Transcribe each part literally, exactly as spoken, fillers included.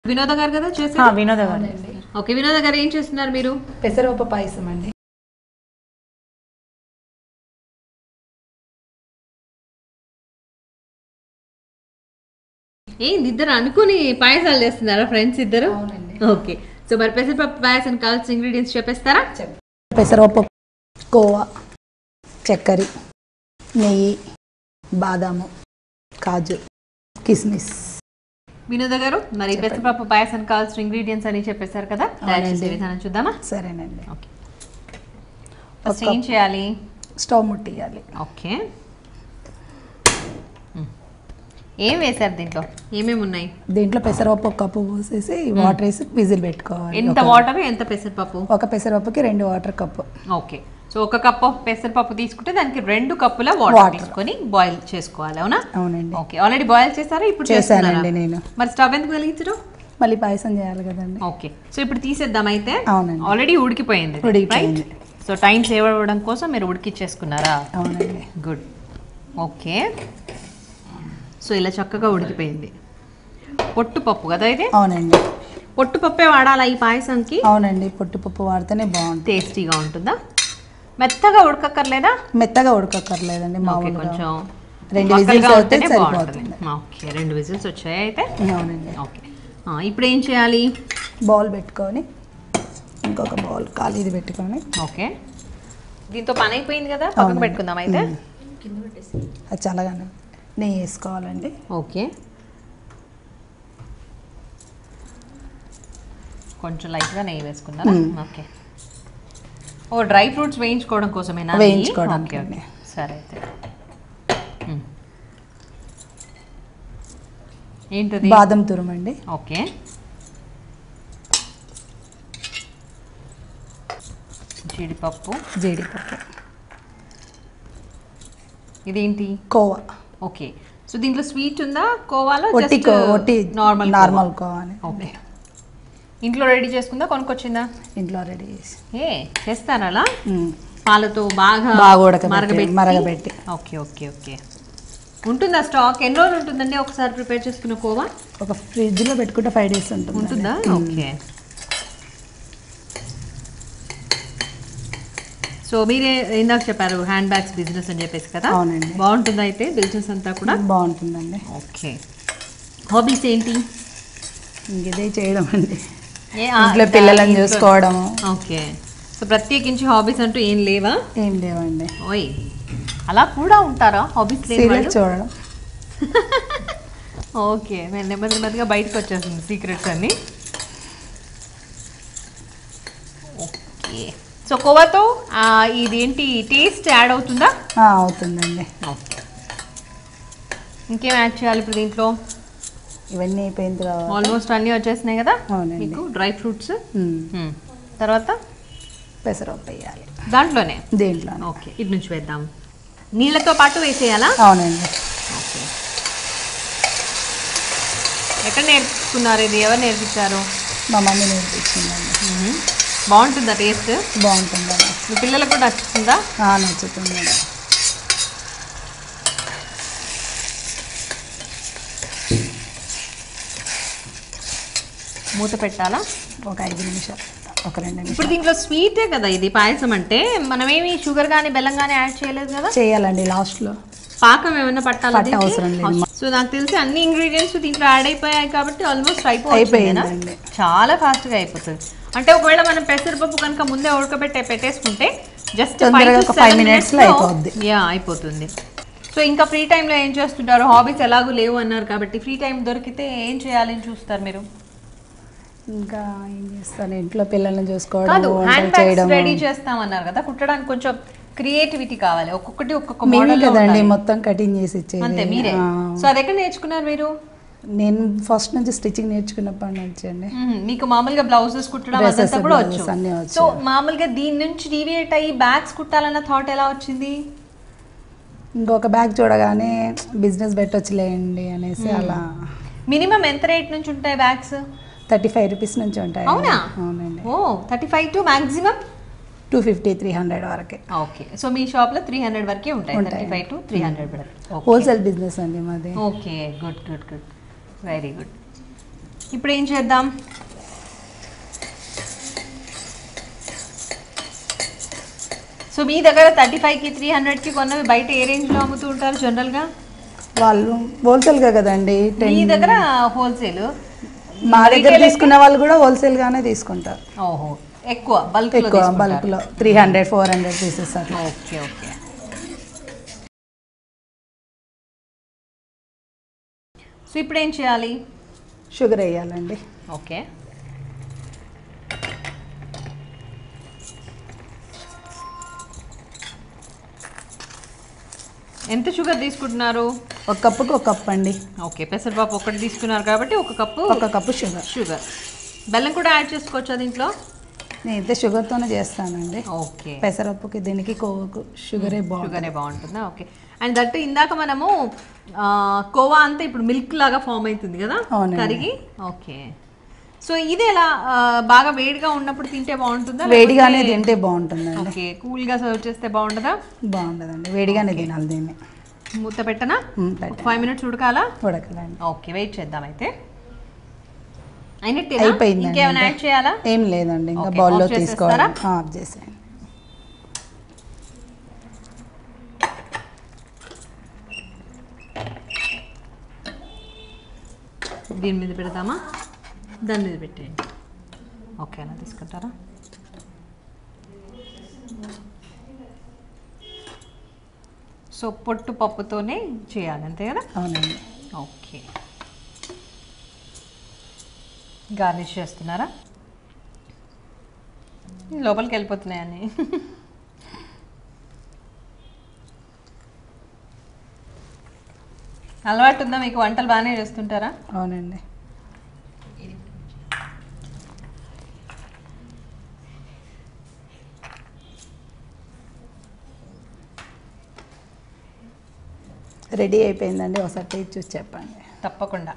వినోద గారు కదా చేసి వినోద గారు. ఓకే, వినోద గారు ఏం చేస్తున్నారు మీరు? పెసరపప్పు పాయసం అండి. ఏంది ఇద్దరు అనుకుని పాయసాలు చేస్తున్నారా ఫ్రెండ్స్ ఇద్దరు? అవునండి. ఓకే, సో మరి పెసరపప్పు పాయసం కావాల్సిన ఇంగ్రీడియంట్స్ చెప్పేస్తారా? పెసరపప్పు, కోవా, చక్కెర, నెయ్యి, బాదాము, కాజు, కిస్మిస్. వినోద గారు మరి పెసరపప్పు పాయసం కావాల్సిన ఇంగ్రీడియంట్స్ అని చెప్పేశారు కదా, తయారు చేసే విధానం చూద్దామా? సరేనండి. ఓకే, ఫస్ట్ ఏం చేయాలి? స్టవ్ ముట్టియాలి. ఓకే, ఏం వేసారు దీంట్లో? ఏమేమి ఉన్నాయి దీంట్లో? పెసరపప్పు ఒక కప్పు పోసేసి వాటర్ వేసి విజిల్ పెట్టుకోవాలి. ఎంత వాటర్, ఎంత పెసరపప్పు? ఒక పెసరపప్పుకి రెండు వాటర్ కప్పు. ఓకే, సో ఒక కప్ ఆఫ్ పెసరపప్పు తీసుకుంటే దానికి రెండు కప్పుల వాటర్ తీసుకొని బాయిల్ చేసుకోవాలి, అవునా? అవునండి. ఓకే, ఆల్రెడీ బాయిల్ చేస్తారా? ఇప్పుడు చేశానండి నేను. మరి స్టవ్ ఎందుకు వెలిగించడం? మళ్ళీ పాయసం చేయాలి కదండి. ఓకే, సో ఇప్పుడు తీసేద్దాం అయితే. అవునండి, ఆల్రెడీ ఉడికిపోయింది. ఉడికిపోయింది. సో టైం సేవ్ అవ్వడం కోసం మీరు ఉడికిచ్చేసుకున్నారా? అవునండి. గుడ్. ఓకే, సో ఇలా చక్కగా ఉడికిపోయింది. పొట్టుపప్పు కదా ఇది? అవునండి. పొట్టుపప్పే వాడాలా ఈ పాయసంకి? అవునండి, పొట్టుపప్పు వాడితేనే బాగుంటుంది. టేస్టీగా ఉంటుందా? మెత్తగా ఉడకక్కర్లేదా? మెత్తగా ఉడకక్కర్లేదండి, మామూలుగా కొంచెం రెండు విజిల్స్ అయితే సరిపోతుంది. ఓకే, రెండు విజిల్స్ వచ్చాయి అయితే. అవునండి. ఓకే, ఇప్పుడు ఏం చేయాలి? బౌల్ పెట్టుకొని ఇంకొక బౌల్ ఖాళీది పెట్టుకొని. ఓకే, దీంతో పని అయిపోయింది కదా, పక్కన పెట్టుకుందాం అయితే. అది చల్లగానే నెయ్యి వేసుకోవాలండి. ఓకే, కొంచెం లైట్గా నెయ్యి వేసుకున్నారా? ఓకే, ఓ డ్రై ఫ్రూట్స్ వేయించుకోవడం కోసమేనా? వేయించుకోవడానికి. ఓకే, సరే అయితే. ఏంటది? బాదం తురుమండి. ఓకే, జీడిపప్పు. జీడిపప్పు. ఇదేంటి? కోవా. ఓకే, సో దీంట్లో స్వీట్ ఉందా కోవాలో? ఒట్టి ఒట్టి నార్మల్ నార్మల్ కోవా. ఓకే, ఇంట్లో రెడీ చేసుకుందా కొనుక్కొచ్చిందా? ఇంట్లో రెడీ చేసి. ఏ చేస్తారా అలా? పాలతో బాగా బాగా మరగబెట్టి మరగబెట్టి. ఓకే ఓకే ఓకే, ఉంటుందా స్టాక్? ఎన్ని రోజులు ఉంటుందండి ఒకసారి ప్రిపేర్ చేసుకున్న కోవా? ఒక ఫ్రిడ్జ్లో పెట్టుకుంటే ఫైవ్ డేస్ ఉంటుంది. ఉంటుందా? ఓకే, సో మీరే ఇందాక చెప్పారు హ్యాండ్ బ్యాగ్స్ బిజినెస్ అని చెప్పేసి కదా? అవునండి. బాగుంటుందా అయితే బిజినెస్ అంతా కూడా? బాగుంటుందండి. ఓకే, హాబీస్ ఏంటి? ఇదే చేయడం అండి, ఇంట్లో పిల్లలను చూసుకోవడం. ఓకే, సో ప్రత్యేకించి హాబీస్ అంటూ ఏం లేవా? ఏం లేవండి. ఓయ్, అలా కూడా ఉంటారా హాబీస్? సీరియల్ చూడడం. ఓకే, నేను నెమ్మది నెమ్మదిగా బయటకు వచ్చేస్తుంది సీక్రెట్స్ అన్ని. ఓకే, సో కోవాతో ఇది ఏంటి టేస్ట్ యాడ్ అవుతుందా? అవుతుందండి. ఓకే, ఇంకేం యాడ్ చేయాలి ఇప్పుడు దీంట్లో? ఇవన్నీ అయిపోయిన తర్వాత ఆల్మోస్ట్ అన్నీ వచ్చేసినాయి కదా అవునండి. మీకు డ్రై ఫ్రూట్స్. తర్వాత పెసరపప్పు వేయాలి దాంట్లోనే. దీంట్లో. ఓకే, ఇటు నుంచి వేద్దాం. నీళ్ళతో పాటు వేసేయాలా? అవునండి. ఓకే, ఎక్కడ నేర్చుకున్నారు ఇది? ఎవరు నేర్పించారు? మా మమ్మీ నేర్పించిందండి. బాగుంటుందా టేస్ట్? బాగుంటుందండి. మీ పిల్లలకు కూడా నచ్చుతుందా? నచ్చుతుందండి. మూత పెట్టాలా? ఒక ఐదు నిమిషాలు, ఒక రెండు నిమిషాలు. ఇప్పుడు దీంట్లో స్వీటే కదా ఇది పాయసం అంటే, మనమేమి షుగర్ కానీ బెల్లం కానీ యాడ్ చేయలేదు కదా? చేయాలండి లాస్ట్లో. పాకం ఏమైనా పట్టాలా? అవసరం లేదు. సో నాకు తెలిసి అన్ని ఇంగ్రీడియంట్స్ దీంట్లో యాడ్ అయిపోయాయి కాబట్టి ఆల్మోస్ట్ అయిపోయింది. చాలా ఫాస్ట్గా అయిపోతుంది. అంటే ఒకవేళ మనం పెసరపప్పు కనుక ముందే ఉడకబెట్టే పెట్టేసుకుంటే జస్ట్ ఫైవ్ మినిట్స్లో అయిపోద్ది. యా అయిపోతుంది. సో ఇంకా ఫ్రీ టైంలో ఏం చేస్తుంటారు? హాబీస్ ఎలాగూ లేవు అన్నారు కాబట్టి ఫ్రీ టైం దొరికితే ఏం చేయాలని చూస్తారు మీరు? ఇంకా ఏం చేస్తాను, ఇంట్లో పిల్లల్ని చూసుకోవడం. కాదు, హ్యాండ్ బ్యాగ్స్ రెడీ చేస్తామన్నారు కదా, కుట్టడానికి కొంచెం క్రియేటివిటీ కావాలి. ఒక్కొక్కటి ఒక్కొక్క మోడల్ కదండి, మొత్తం కటింగ్ చేసి ఇచ్చేది అంతే మీరే. సో అది ఎక్కడ నేర్చుకున్నారు మీరు? నేను ఫస్ట్ నుంచి స్టిచ్చింగ్ నేర్చుకున్నప్పటి నుంచి అండి. మీకు మామూలుగా బ్లౌజెస్ కుట్టడం అదంతా కూడా వచ్చు. సో మామూలుగా దీని నుంచి డీవియేట్ అయ్యి బ్యాగ్స్ కుట్టాలన్న థాట్ ఎలా వచ్చింది? ఇంకొక బ్యాగ్ చూడగానే బిజినెస్ పెట్టొచ్చులేండి అనేసి అలా. మినిమం ఎంత రేట్ నుంచి ఉంటాయి బ్యాగ్స్? థర్టీ ఫైవ్ రూపీస్ నుంచి ఉంటాయి. అవునా? అవునండి. ఓ thirty five to maximum two fifty three hundred వరకే. ఓకే, సో మీ షాప్లో త్రీ హండ్రెడ్ వరకే ఉంటాయి. Thirty five to three hundred wholesale business అండి మాది. Okay, good good good, very good. ఇప్పుడు ఏం చేద్దాం? సో మీ దగ్గర థర్టీ ఫైవ్కి త్రీ హండ్రెడ్కి కొన్నవి బయట ఏ రేంజ్లో అమ్ముతూ ఉంటారు జనరల్గా? వాళ్ళు హోల్సేల్గా కదండి. మీ దగ్గర హోల్సేల్, మా దగ్గర తీసుకున్న వాళ్ళు కూడా హోల్సేల్గానే తీసుకుంటారు. ఓహో, ఎక్కువ బల్క్ ఎక్కువ బల్క్లో three hundred four hundred pieces అట్లా. Okay okay. సో ఇప్పుడు ఏం చేయాలి? షుగర్ వేయాలండి. ఓకే. ఎంత షుగర్ తీసుకుంటున్నారు? ఒక కప్పుకి ఒక కప్ అండి. ఓకే, పెసరపప్పు ఒకటి తీసుకున్నారు కాబట్టి ఒక కప్పు ఒక కప్పు షుగర్. షుగర్ బెల్లం కూడా యాడ్ చేసుకోవచ్చా దీంట్లో? నేనైతే షుగర్తోనే చేస్తానండి. ఓకే. పెసరప్పుకి దీనికి కోవకు షుగరే బాగుంటుంది. షుగరే బాగుంటుందా? ఓకే. అండ్ దట్టు ఇందాక మనము కోవా అంతా ఇప్పుడు మిల్క్ లాగా ఫామ్ అవుతుంది కదా కరిగి. ఓకే. సో ఇది ఎలా బాగా వేడిగా ఉన్నప్పుడు తింటే బాగుంటుందా? వేడిగానే తింటే బాగుంటుందండి. ఓకే. కూల్గా సర్వ్ చేస్తే బాగుంటుందా? బాగుంటుందండి, వేడిగానే తినాలి దీన్ని. మూత పెట్టనా? ఫైవ్ మినిట్స్ ఉడకాలా? ఉడకాలండి. ఓకే, వెయిట్ చేద్దాం. అయితే అయినట్టే అయిపోయింది. ఇంకేమైనా యాడ్ చేయాలా? ఏం లేదండి, ఇంకా బౌల్లో తీసుకోవాలి. ఆఫ్ చేసేయండి. దీని మీద పెడదామా? దాని మీద పెట్టేయండి. ఓకే, అలా తీసుకుంటారా? సో పొట్టు పప్పుతోనే చేయాలి అంతే కదా? అవునండి. ఓకే. గార్నిష్ చేస్తున్నారా? లోపలికి వెళ్ళిపోతున్నాయని. అలవాటు ఉందా మీకు? వంటలు బాగానే చేస్తుంటారా? అవునండి. రెడీ అయిపోయిందండి, ఒకసారి టేస్ట్ చూసి చెప్పండి. తప్పకుండా.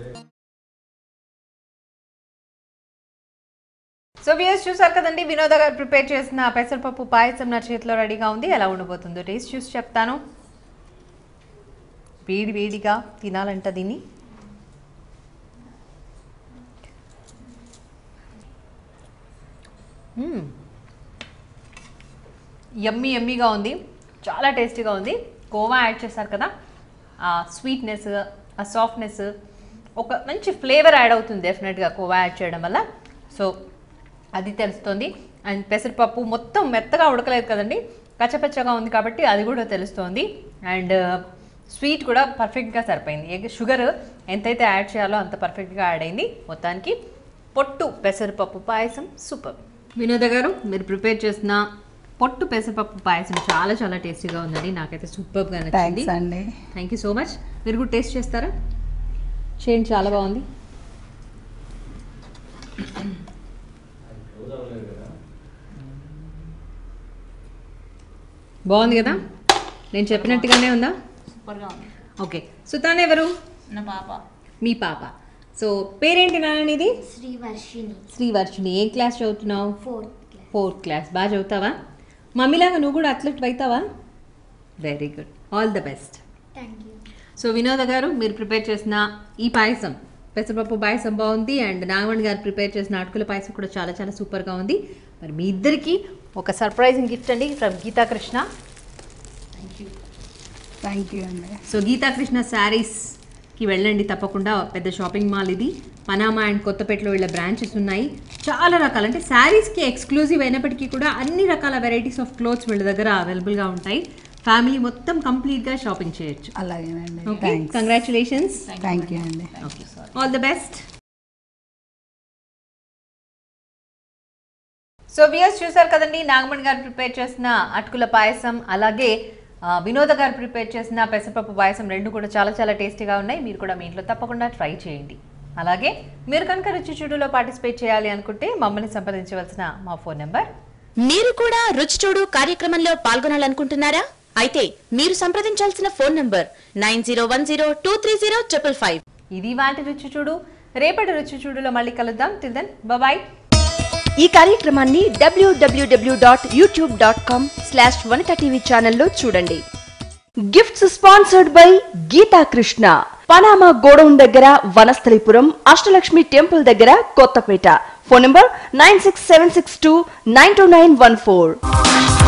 సో వ్యూయర్స్ చూసారు కదండి, వినోద గారు ప్రిపేర్ చేసిన పెసరపప్పు పాయసం నా చేతిలో రెడీగా ఉంది. ఎలా ఉండబోతుందో టేస్ట్ చూసి చెప్తాను. వేడి వేడిగా తినాలంట దీన్ని. యమ్మీ యమ్మీగా ఉంది, చాలా టేస్టీగా ఉంది. కోవా యాడ్ చేశారు కదా, ఆ స్వీట్నెస్, ఆ సాఫ్ట్నెస్, ఒక మంచి ఫ్లేవర్ యాడ్ అవుతుంది డెఫినెట్గా కోవా యాడ్ చేయడం వల్ల. సో అది తెలుస్తుంది. అండ్ పెసరపప్పు మొత్తం మెత్తగా ఉడకలేదు కదండి, కచ్చపచ్చగా ఉంది కాబట్టి అది కూడా తెలుస్తోంది. అండ్ స్వీట్ కూడా పర్ఫెక్ట్గా సరిపోయింది. షుగర్ ఎంతైతే యాడ్ చేయాలో అంత పర్ఫెక్ట్గా యాడ్ అయింది. మొత్తానికి పొట్టు పెసరపప్పు పాయసం సూపర్. వినోద గారు మీరు ప్రిపేర్ చేసిన పొట్టు పెసరపప్పు పాయసం చాలా చాలా టేస్టీగా ఉందండి, నాకైతే సూపర్గా నచ్చింది. అండి, థ్యాంక్ యూ సో మచ్. మీరు కూడా టేస్ట్ చేస్తారా? చేయండి, చాలా బాగుంది. బాగుంది కదా? నేను చెప్పినట్టుగానే ఉందా? సూపర్గా ఉంది. ఓకే. సో తను ఎవరు? నా పాప. మీ పాప. సో పేరేంటి నాన్న ఇది? శ్రీవర్షిణి. శ్రీవర్షిణి. ఏ క్లాస్ చదువుతున్నావు? Fourth class. Fourth class. బాగా చదువుతావా? మమ్మీలాగా నువ్వు కూడా అథ్లెట్ అవుతావా? Very good, all the best. Thank you. So Vinoda గారు మీరు ప్రిపేర్ చేసిన ఈ పాయసం, పెసరపప్పు పాయసం బాగుంది. అండ్ నాగమణి గారు ప్రిపేర్ చేసిన అటుకుల పాయసం కూడా చాలా చాలా సూపర్గా ఉంది. మరి మీ ఇద్దరికి ఒక సర్ప్రైజింగ్ గిఫ్ట్ అండి from Geetha Krishna. Thank you. Thank you అండి. సో గీతా కృష్ణ శారీస్కి వెళ్ళండి తప్పకుండా. పెద్ద షాపింగ్ మాల్ ఇది. పనామా అండ్ కొత్తపేటలో వీళ్ళ బ్రాంచెస్ ఉన్నాయి. చాలా రకాల, అంటే శారీస్కి ఎక్స్క్లూజివ్ అయినప్పటికీ కూడా అన్ని రకాల వెరైటీస్ ఆఫ్ క్లోత్స్ వీళ్ళ దగ్గర అవైలబుల్గా ఉంటాయి. ఫ్యామిలీ మొత్తం కంప్లీట్గా షాపింగ్ చేయొచ్చు. అలాగేనండి. Okay, congratulations. థ్యాంక్ యూ అండి. Okay, all the best. So viewers చూసారు కదండి, నాగమణి గారు ప్రిపేర్ చేసిన అటుకుల పాయసం, అలాగే వినోద గారు ప్రిపేర్ చేసిన పెసరపప్పు పాయసం రెండు కూడా చాలా చాలా టేస్టీగా ఉన్నాయి. మీరు కూడా మీ ఇంట్లో తప్పకుండా ట్రై చేయండి. అలాగే మీరు కనుక రుచి చూడులో పార్టిసిపేట్ చేయాలి అనుకుంటే మమ్మల్ని సంప్రదించవలసిన మా ఫోన్ నెంబర్. మీరు కూడా రుచి చూడు కార్యక్రమంలో పాల్గొనాలనుకుంటున్నారా? అయితే మీరు సంప్రదించాల్సిన phone number nine zero one zero two three zero triple five. ఇది వాటి రుచి చూడు. రేపటి రుచి చూడులో మళ్ళీ కలుద్దాం. Till then bye. ఈ కార్యక్రమాన్ని W W W dot YouTube dot com slash Vanitha TV ఛానల్లో చూడండి. Gifts sponsored by Geetha Krishna. Panama godown దగ్గర, వనస్థలిపురం, అష్టలక్ష్మి టెంపుల్ దగ్గర, Kothapet. Phone number nine six seven six two nine two nine one four.